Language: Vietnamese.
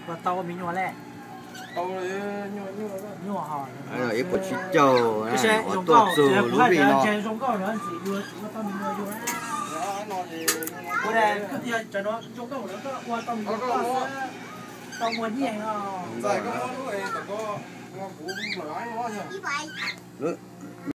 và tàu mình nhỏ lẹ tàu nhỏ hòn rồi ít có chít trâu cái xe có giống tuột cầu dù lúc bị nó xe giống cầu nó chỉ đưa chúng nó tao mình đưa vô cái này cái gì cho nó giống cầu nó có qua tàu tàu muốn gì hả giải có món nữa thì có ngon cú mà lái nó nhỉ